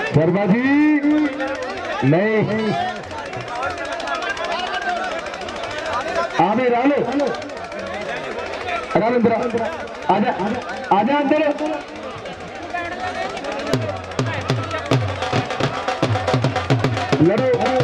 शर्मा जी नहीं आमिर आलो अंदर आजा आजा अंदर लड़ो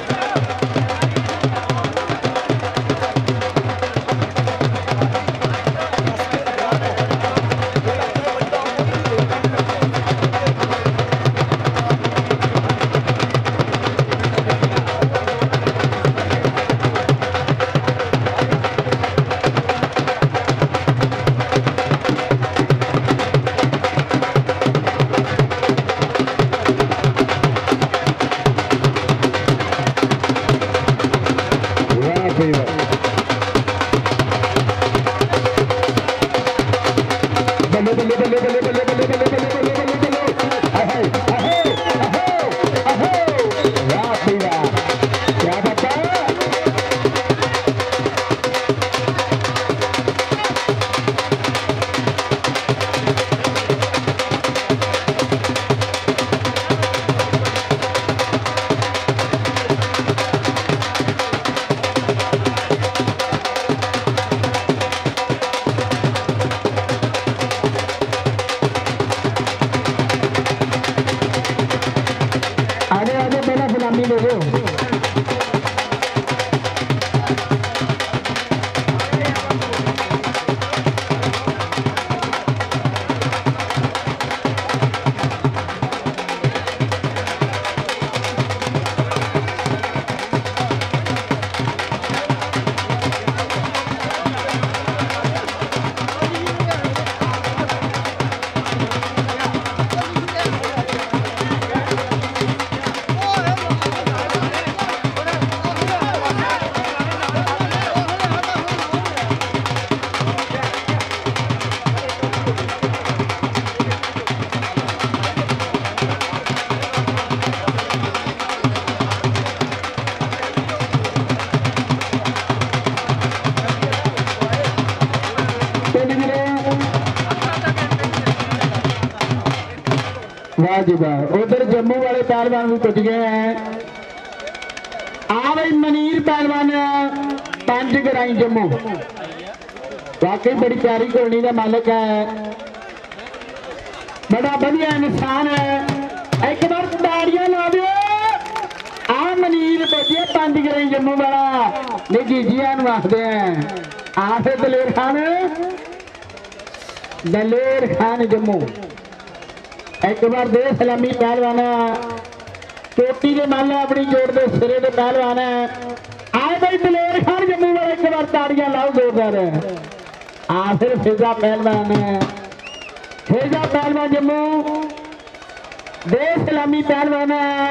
उधर जम्मू वाले पहलवान भी पुज गए हैं। आ भाई मनीर पहलवान 5 गराई जम्मू वाकई बड़ी प्यारी घोड़ी का मालिक है, बड़ा बढ़िया इंसान है। एक बार ताड़ियां ला दो। आ मनीर पुजे 5 गराई जम्मू वाला ने जीजिया आखते हैं। आ फिर दलेर खान जम्मू एक बार दे सलामी पहलवान चोटी के मान अपनी जोड़ दे सिरे के पहलवान आए भाई दलेर खान जम्मू वाले एक बार ताड़ियां लाओ जोरदार। आ फिर फिजा पहलवान जम्मू दे सलामी पहलवान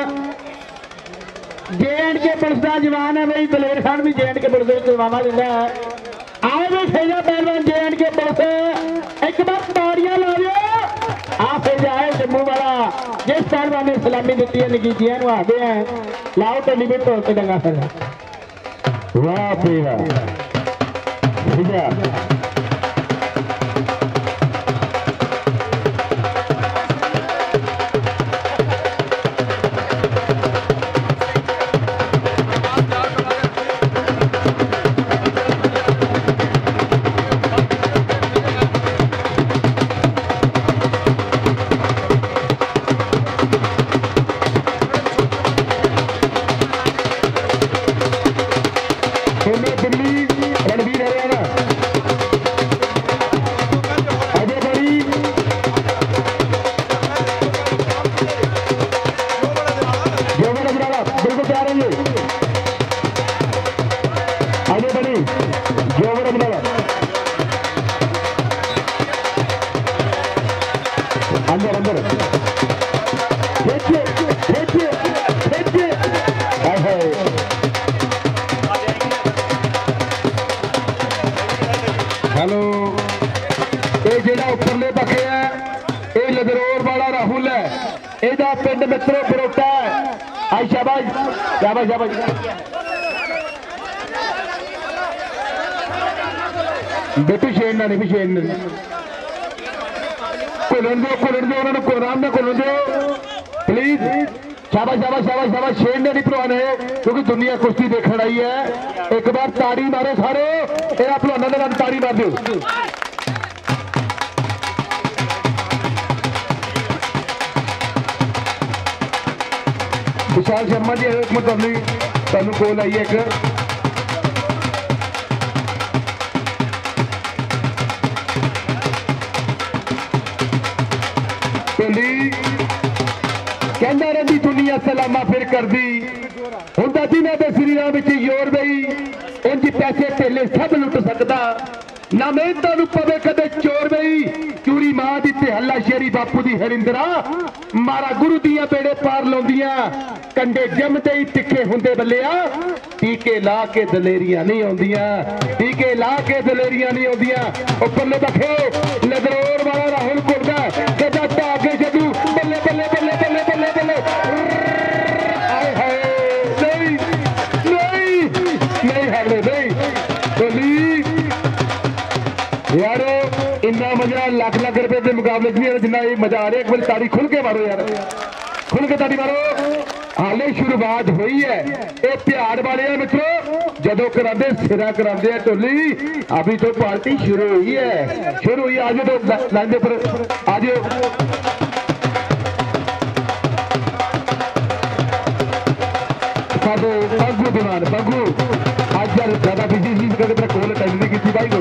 JNK पुलिस का जवान है भाई दलेर खान भी JNK पुलिस जवाना दिता है। आए भाई फिजा पहलवान JNK पुलिस एक बार ताड़ियां ला दो। आ फिर आए जम्मू वाला जिस पहलवान ने सलामी दी है नगीजिया आते हैं लाओ तो निबिट तो डंगा फिर वाह हेलो ये जेड़ा उपरले पखे है ये लदरोर वाला राहुल है, ਇਹਦਾ पिंड मित्रों बरोटा है। आई शाबाश शाबाश शाबाश बेटू शेन ना नहीं शेन घुलन दो उन्होंने आराम से घुलन दो प्लीज। शाबाश शाबाश शाबाश शाबाश शेर ने नहीं भलवान है क्योंकि दुनिया कुश्ती देखने आई है। एक बार ताड़ी मारो सारे ये भलवानों के नाम ताड़ी मार दो। विशाल शर्मा जी एक मिनट तुम कोल आई है एक कहना रही दुनिया सलामा फिर कर दी होंदा जिन्हां दे शरीरां विच जोर बई उंज पैसे धेले सब लुट सकदा ना मेहनतां नूं पवे कदे चोर बई चूड़ी मां दी ते हल्ला शेरी बापू दी हरिंदरा मारा गुरु दियां बेड़े पार लाउंदियां कंडे जमदे ही तिखे हुंदे बल्लिया टीके ला के दलेरियां नहीं आउंदियां टीके ला के दलेरियां नहीं आउंदियां ओ बल्ले बखे नदरोर वाला राहुल कुरदा गजा ढाके जदू बल्ले बल्ले बल्ले बल्ले बल्ले बल्ले हाय हाय नहीं नहीं नहीं हाले नहीं बोली यार इन्ना मजा लाख लाख रुपए के मुकाबले नहीं है जिन्ना ये मजा आ रहा है। एक बार ताड़ी खुल के मारो यार खुल के ताड़ी मारो हाले शुरुआत हुई है ये प्यार वाले हैं मित्रों जदों करांदे सिरा करांदे हैं टोली अभी तो पार्टी शुरू हुई है शुरू हुई आज तो लाइन के ऊपर आज बगू दीवान बगू आज ज्यादा बिजी चीज करके कोल अटेंड नहीं की भाई को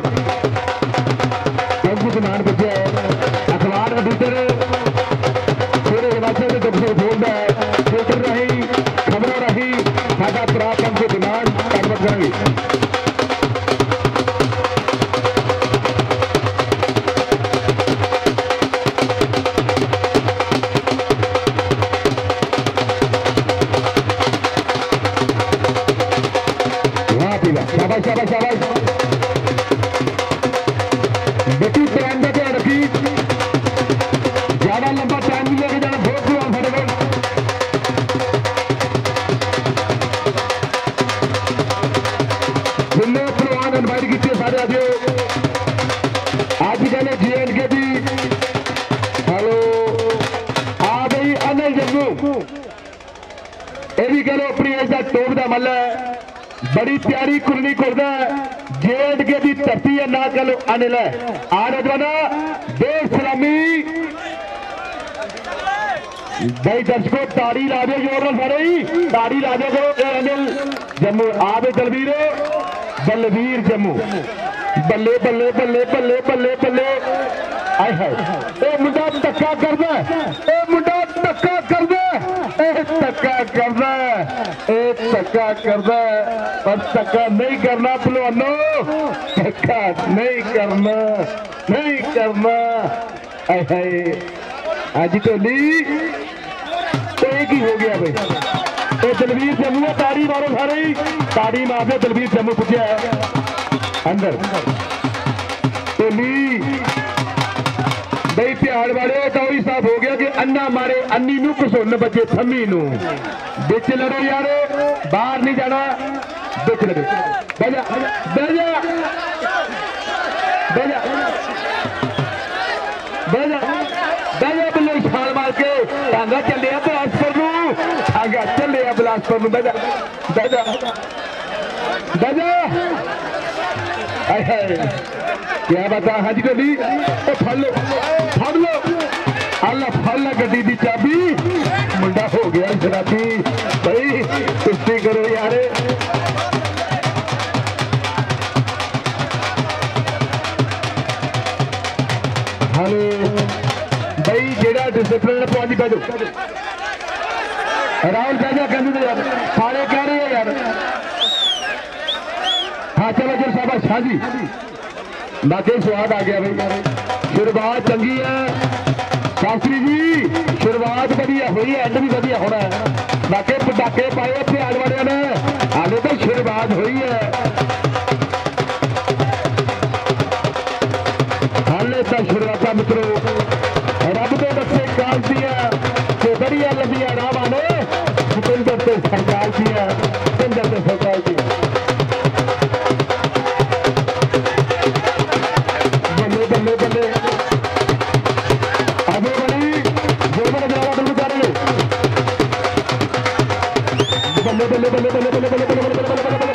बगू दीवान बचे अखबार में दूसरे पूरे हिमाचल में दुख से बोलता है ट्विटर रही खबर रही सादा प्राप्त बगू दीवान कार्रवाई करेंगे। शाबाश शाबाश शाबाश बेटी टाइम का ध्यान रखी ज्यादा लंबा टाइम भी लेके जाना बहुत बुरा फटेगा। जिन्हें पहलवान इनवाइट की सारे आज कल J&K की हेलो आ गई अनिल जम्मू ये भी कह लो अपनी एज का टॉप का मल है बड़ी प्यारी कुरनी करदा J&K की धरती है ना कल अनिल है आ नौजवाना दे सलामी भाई दर्शकों ताड़ी ला दो जोर सारे ही ताड़ी ला दो करो अनिल जम्मू आवे दलवीर बलवीर जम्मू बल्ले बल्ले बल्ले बल्ले बल्ले बल्ले आए हाय मुंडा धक्का करदा मुंडा धक्का करदा धक्का करदा धक्का करदा पर धक्का नहीं करना पहलवानों धक्का नहीं करना नहीं करना आए हाय आज टोली तो एक ही हो गया भाई दलवीर जम्मू ताड़ी मारो सारे ही ताड़ी मार दे दलवीर जम्मू पूछा अंदर टोली बई प्यार वाले टोरी साहब हो गया कि अन्ना मारे अन्नी नू घसुन बचे थम्मी नू बिच लड़ो यार बाहर नहीं जाना बिच लड़ो बजा बजा बजा बजा बजा बल्ले छाल मार के टांगा चले बिलासपुर नू टांगा चले बिलासपुर नू बजा बजा बजा क्या बता हज गली फल लो अल्लाह फल गड्डी की चाबी मुंडा हो गया शराबी भाई कुश्ती करो यार हेलो भाई जेड़ा डिसिप्लिन पहुंची बैठो राहुल कहजा कहते यार सारे कह रहे हैं यार हाँ चलो चलो शाबाश हाँ जी बाकी स्वाद आ गया भाई शुरुआत चंगी है शास्त्री जी शुरुआत बढ़िया हुई है एंड भी बढ़िया होना है बाकी पटाखे पाए प्यार वाले ने हाले तो शुरुआत हुई है हाले तो शुरुआत मित्रों रब तो बच्चे काल दिया तो बढ़िया लंबिया राह ने जितेंद्र से सरकार दिया जितेंद्र से सरकार दिया बल्ले बल्ले बल्ले बल्ले बल्ले बल्ले बल्ले बल्ले बल्ले बल्ले